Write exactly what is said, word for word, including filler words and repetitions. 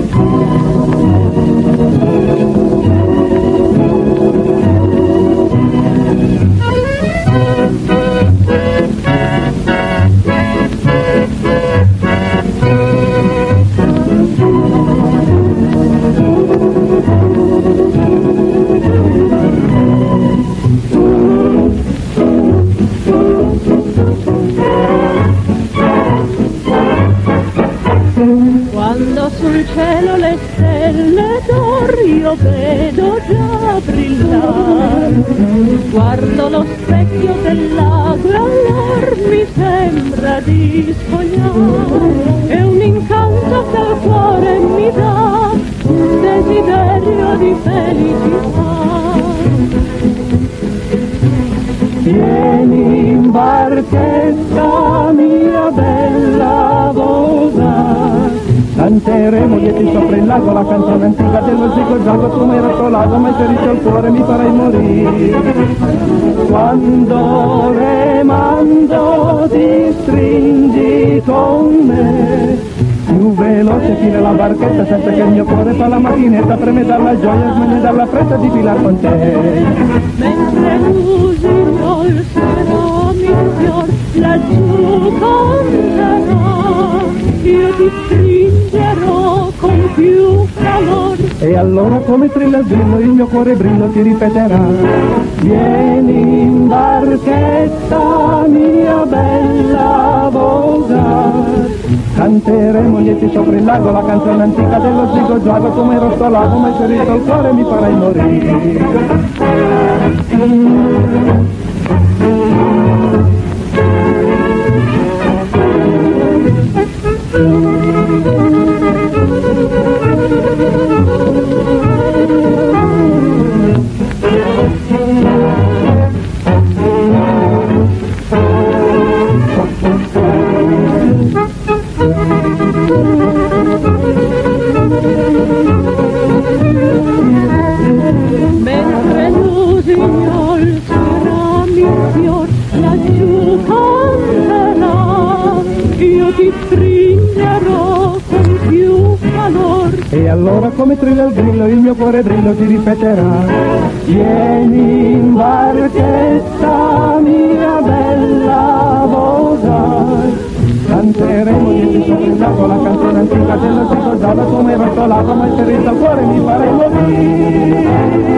Quando sul cielo le stelle d'oro io vedo già brillare, guardo lo specchio del lago e allora mi sembra di sfogliare, è un incanto che al cuore mi dà un desiderio di felicità. Vieni in barchetta mia bella voga, canteremo lieti sopra il lago la canzone antica dello zigo-zago, tu mi hai rotto l'ago, ma hai ferito il cuore, mi farai morire. Quando remando ti stringi con me, più veloce fine la barchetta senza che il mio cuore fa la macchinetta, preme dalla gioia, smane dalla fretta di filar con te. Mentre l'usignol sarà mio fior, laggiù canterà, io ti stringerò con più calor. E allora come trilla il grillo, il mio cuore brillo ti ripeterà. Vieni in barchetta mia bella voga, canteremo lieti sopra il lago la canzone antica dello zigo-zago, come rostolato ma hai ferito il cuore, mi farai morire. Mentre l'usignol sarà mio fior, laggiù canterà, io ti stringerò con più calor. E allora come trilla il grillo, il mio cuore brillo ti ripeterà. Vieni in barchetta mia bella voga, canteremo lieti sopra il lago la canzone antica dello zigo-zago, come rostolato ma hai ferito il cuore, mi farai morire.